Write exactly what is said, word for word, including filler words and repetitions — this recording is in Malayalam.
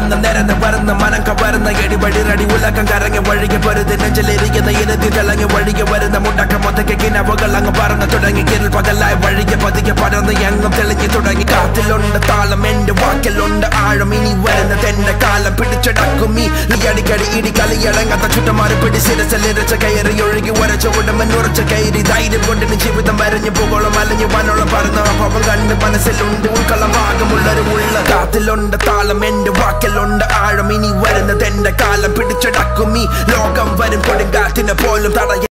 വളർന്ന് നിരന്ന് വരുന്ന മനം കവരുന്ന എടിപടി റടി ഉലക്കം കറങ്ങി വഴികെ പൊരുതി നെഞ്ചിലിരിക്കുന്ന ഇരതി തിളങ്ങി വഴികെ വരുന്ന മുടക്കം ഒതക്കെ കിനവുകൾ അങ്ങ് പറന്ന് തുടങ്ങി കിരിൽ പകലായി വഴികെ പതിക്കെ പടർന്ന് എങ്ങും തെളിഞ്ഞു തുടങ്ങി കാത്തിലുണ്ട് താളം എന്റെ വാക്കിലുണ്ട് ആഴം ഇനി വരുന്നതെന്റെ കാലം പിടിച്ചടക്കും ഈ അടിക്കടി ഇടി കളിയടങ്ങാത്ത ചുട്ടമാറി പിടി സിരസലിരച്ച കയറി ഒഴുകി ഉരച്ച ഉടമൻ ഉറച്ച കയറി ധൈര്യം കൊണ്ടിന് ജീവിതം വരഞ്ഞു പോകോളം അലഞ്ഞു വനോളം പറന്ന അപ്പം കണ്ട് മനസ്സിലുണ്ട് ഉൾക്കളം ഭാഗമുള്ളൊരു ഉള്ള കാത്തിലുണ്ട് താളം എന്റെ വാക്കിലുണ്ട് ആഴം ഇനി വരുന്നതെന്റെ കാലം പിടിച്ചടക്കും ഈ ലോകം വരും കൊടുങ്കാറ്റിനെ പോലും തടയ